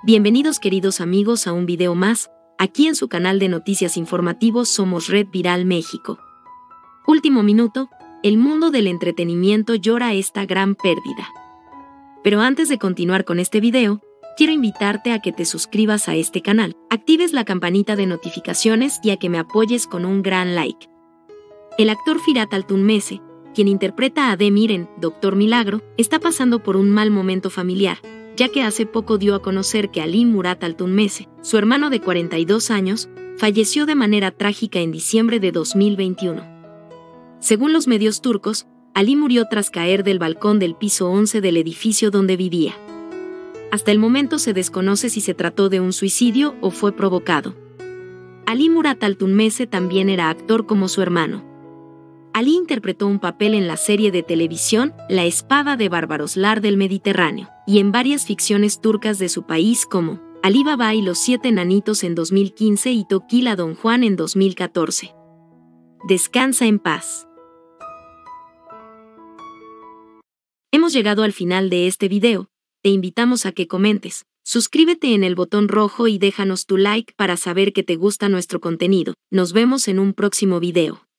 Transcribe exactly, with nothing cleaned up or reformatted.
Bienvenidos queridos amigos a un video más, aquí en su canal de noticias informativos Somos Red Viral México. Último minuto, el mundo del entretenimiento llora esta gran pérdida. Pero antes de continuar con este video, quiero invitarte a que te suscribas a este canal, actives la campanita de notificaciones y a que me apoyes con un gran like. El actor Firat Altun-Meze, quien interpreta a Demir en Doctor Milagro, está pasando por un mal momento familiar, ya que hace poco dio a conocer que Ali Murat Altun-Meze, su hermano de cuarenta y dos años, falleció de manera trágica en diciembre de dos mil veintiuno. Según los medios turcos, Ali murió tras caer del balcón del piso once del edificio donde vivía. Hasta el momento se desconoce si se trató de un suicidio o fue provocado. Ali Murat Altun-Meze también era actor como su hermano. Ali interpretó un papel en la serie de televisión La Espada de Barbaroslar del Mediterráneo, y en varias ficciones turcas de su país como Ali Baba y los Siete Enanitos en dos mil quince y Toquila Don Juan en dos mil catorce. Descansa en paz. Hemos llegado al final de este video, te invitamos a que comentes, suscríbete en el botón rojo y déjanos tu like para saber que te gusta nuestro contenido. Nos vemos en un próximo video.